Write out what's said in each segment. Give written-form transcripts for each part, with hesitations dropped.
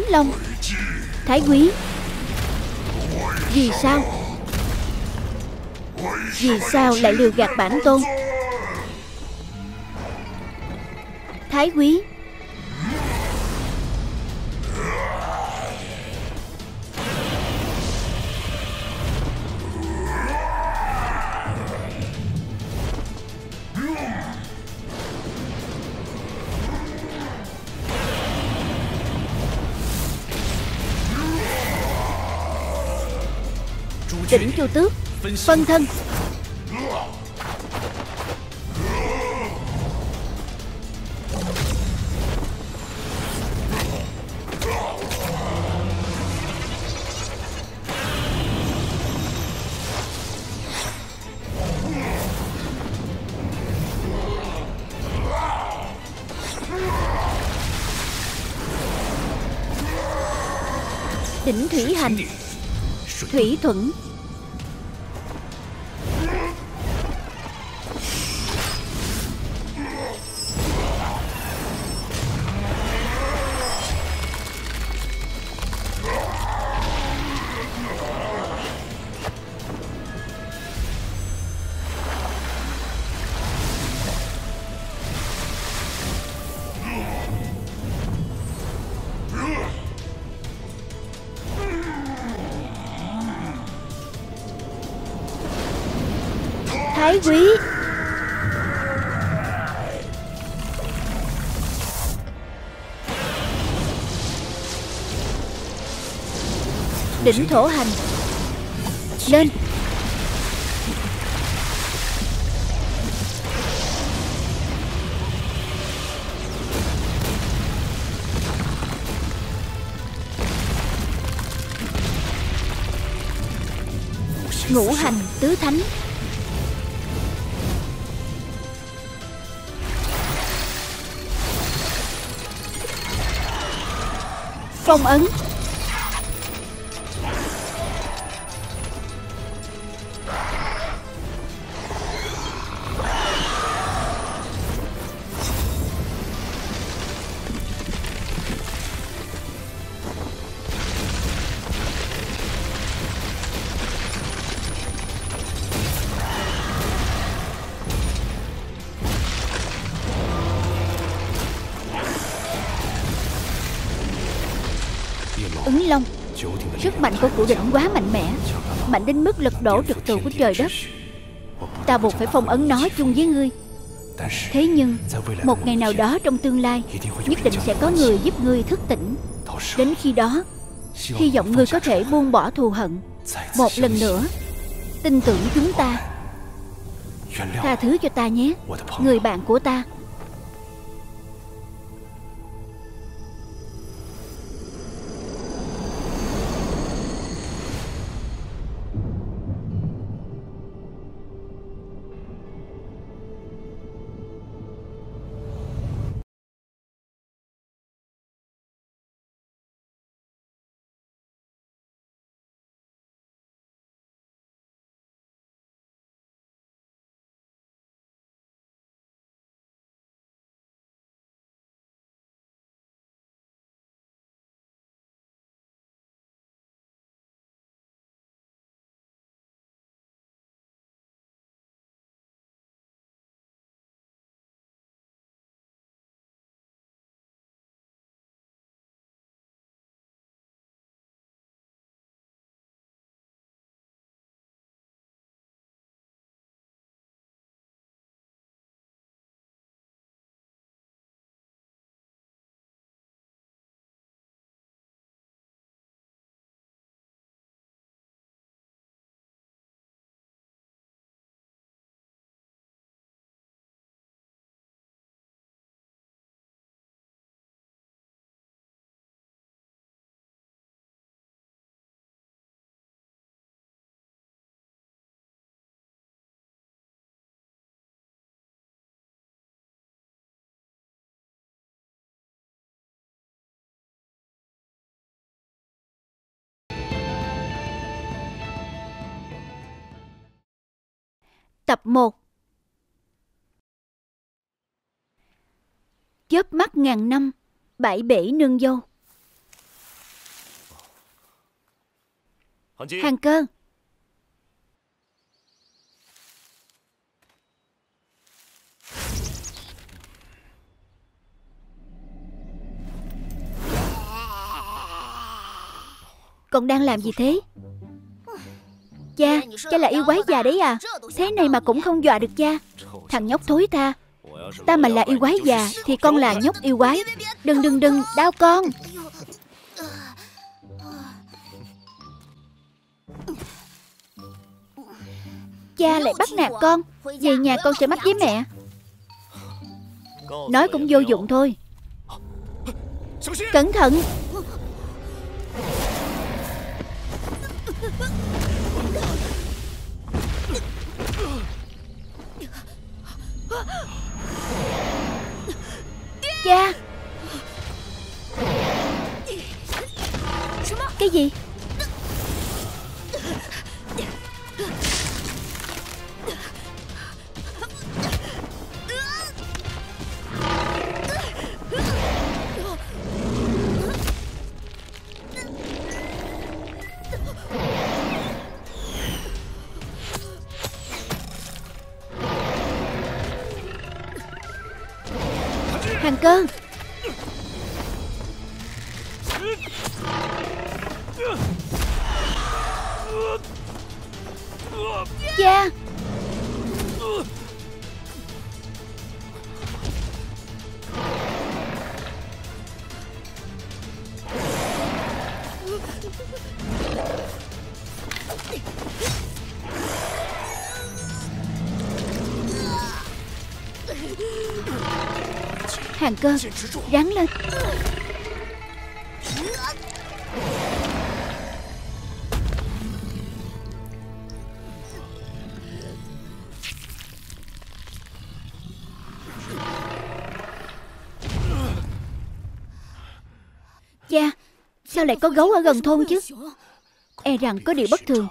Long. Thái quý, vì sao? Vì sao lại lừa gạt bản tôn? Thái quý, Đỉnh Chu Tước phân thân. Đỉnh Thủy Hành. Thủy Thuẫn. Thái quý, Đỉnh Thổ Hành. Lên. Ngũ Hành Tứ Thánh. Phong ấn. Ứng Long. Sức mạnh của cửu đỉnh quá mạnh mẽ, mạnh đến mức lật đổ trật tự của trời đất. Ta buộc phải phong ấn nó chung với ngươi. Thế nhưng một ngày nào đó trong tương lai, nhất định sẽ có người giúp ngươi thức tỉnh. Đến khi đó, hy vọng ngươi có thể buông bỏ thù hận một lần nữa, tin tưởng chúng ta. Tha thứ cho ta nhé, người bạn của ta. Tập 1. Chớp mắt ngàn năm, bảy bể nương dâu. Hàng Cơ. Con đang làm gì thế? Cha là yêu quái già đấy à? Thế này mà cũng không dọa được cha. Thằng nhóc thối tha. Ta mà là yêu quái già thì con là nhóc yêu quái. Đừng, đau con. Cha lại bắt nạt con. Về nhà con sẽ mách với mẹ. Nói cũng vô dụng thôi. Cẩn thận. Cha. Cái gì? Hàng Cơ. Cha. Hàng Cơ, ráng lên. Cha, sao lại có gấu ở gần thôn chứ? E rằng có điều bất thường.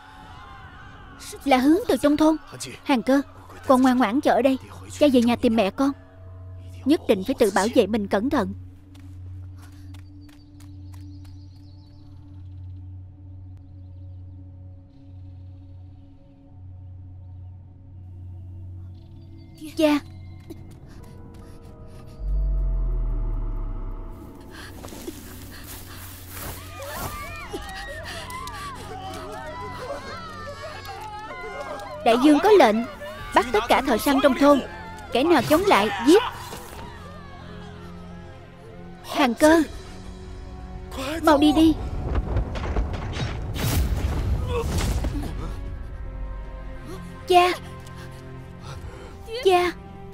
Là hướng từ trong thôn. Hàng Cơ, con ngoan ngoãn chờ ở đây. Cha về nhà tìm mẹ con. Nhất định phải tự bảo vệ mình cẩn thận. Cha. Đại dương có lệnh bắt tất cả thợ săn trong thôn. Kẻ nào chống lại giết. Hàng Cơ, mau đi đi. Cha. Cha.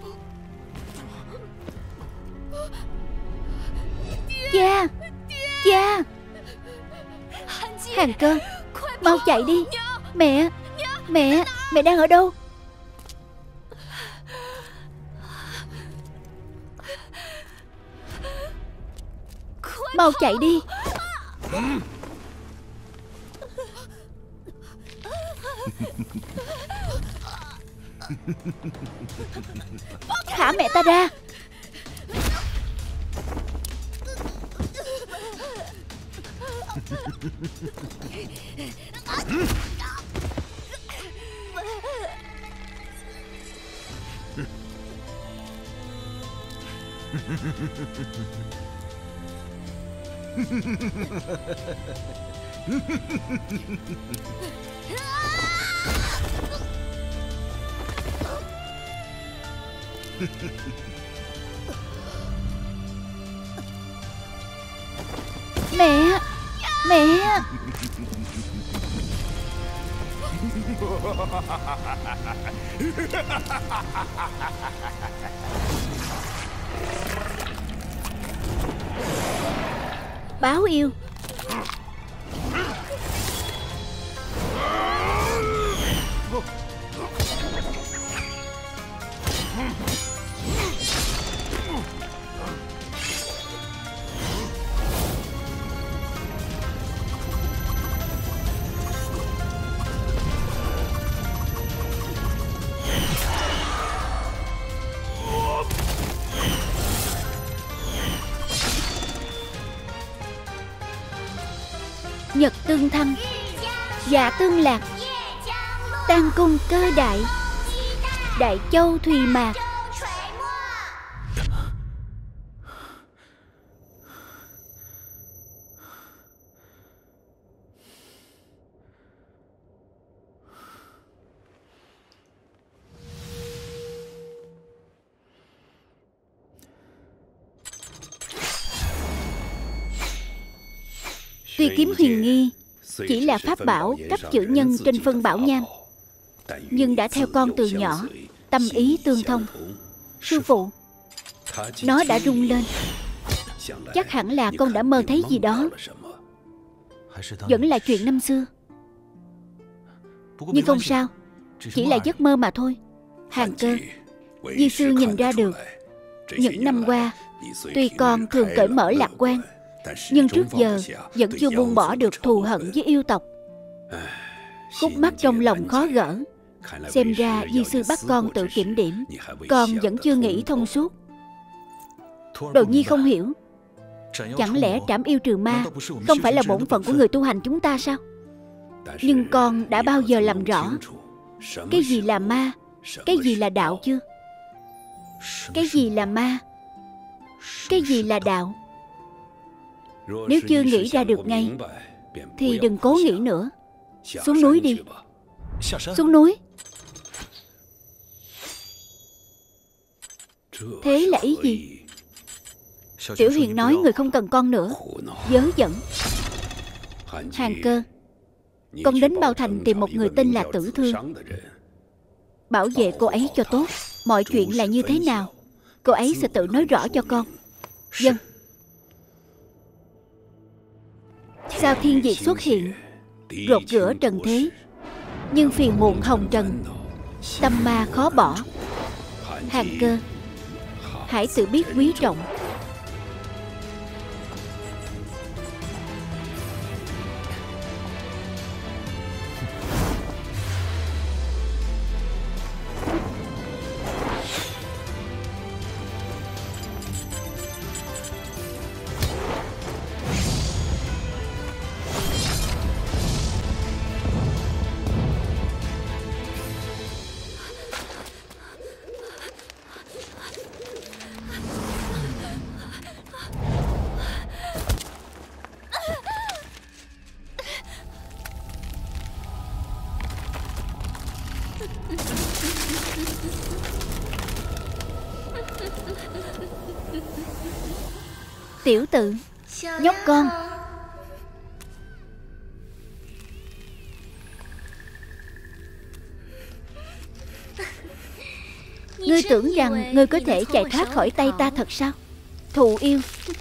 Cha. Cha. Hàng Cơ, mau chạy đi. Mẹ. Mẹ đang ở đâu? Mau chạy đi. Thả mẹ ta ra. Mẹ. Báo yêu. Nhật tương thăng. Dạ tương lạc, tam cung cơ đại, đại châu thùy mạc. Tuy kiếm huyền nghi chỉ là pháp bảo cấp chữ nhân trên phân bảo nham, nhưng đã theo con từ nhỏ, tâm ý tương thông. Sư phụ, nó đã rung lên. Chắc hẳn là con đã mơ thấy gì đó, vẫn là chuyện năm xưa. Nhưng không sao, chỉ là giấc mơ mà thôi. Hàng Cơ, di sư nhìn ra được, những năm qua tuy con thường cởi mở lạc quan, nhưng trước giờ vẫn chưa buông bỏ được thù hận với yêu tộc. Khúc mắc trong lòng khó gỡ. Xem ra di sư bắt con tự kiểm điểm, con vẫn chưa nghĩ thông suốt. Đồ nhi không hiểu, chẳng lẽ trảm yêu trừ ma không phải là bổn phận của người tu hành chúng ta sao? Nhưng con đã bao giờ làm rõ cái gì là ma, cái gì là đạo chưa? Cái gì là ma, cái gì là đạo? Nếu chưa nghĩ ra được ngay thì đừng cố nghĩ nữa. Xuống núi đi. Xuống núi. Thế là ý gì? Tiểu Huyền nói người không cần con nữa. Vớ vẩn. Hàng Cơ, con đến Bao Thành tìm một người tên là Tử Thương, bảo vệ cô ấy cho tốt. Mọi chuyện là như thế nào, cô ấy sẽ tự nói rõ cho con. Vâng. Sao thiên diệt xuất hiện, rột rửa trần thế, nhưng phiền muộn hồng trần, tâm ma khó bỏ. Hàng Cơ, hãy tự biết quý trọng. Tiểu Tự, nhóc con. Ngươi tưởng rằng ngươi có thể chạy thoát khỏi tay ta thật sao? Thù yêu.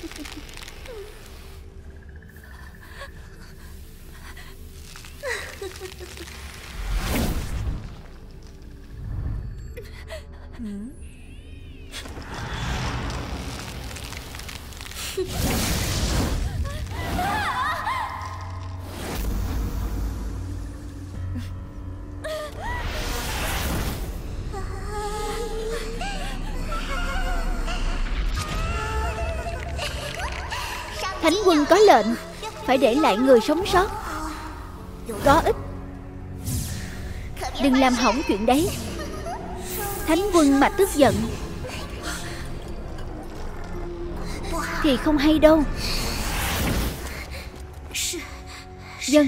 Thánh quân có lệnh phải để lại người sống sót. Có ích, đừng làm hỏng chuyện đấy. Thánh quân mà tức giận thì không hay đâu. Vâng.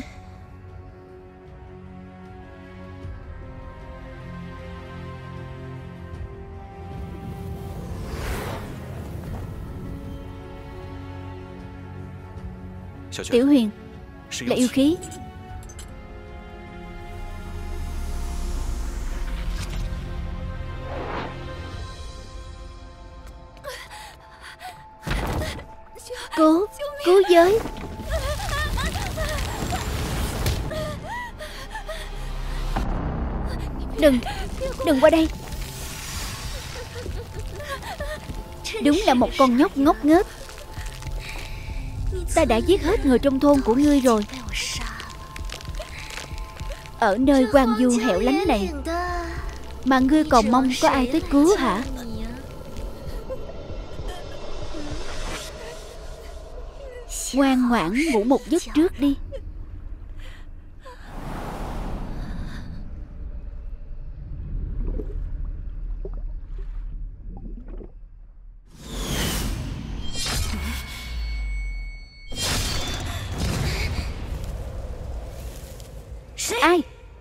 Tiểu Huyền, là yêu khí. Cứu giới. Đừng qua đây. Đúng là một con nhóc ngốc nghếch. Ta đã giết hết người trong thôn của ngươi rồi. Ở nơi hoang vu hẻo lánh này mà ngươi còn mong có ai tới cứu hả? Ngoan ngoãn ngủ một giấc trước đi. Ai?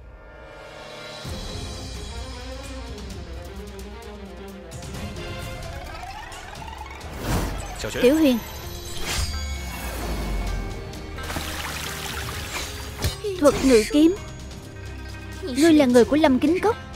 Tiểu Huyền. Thuật ngự kiếm. Ngươi là người của Lâm Kính Cốc.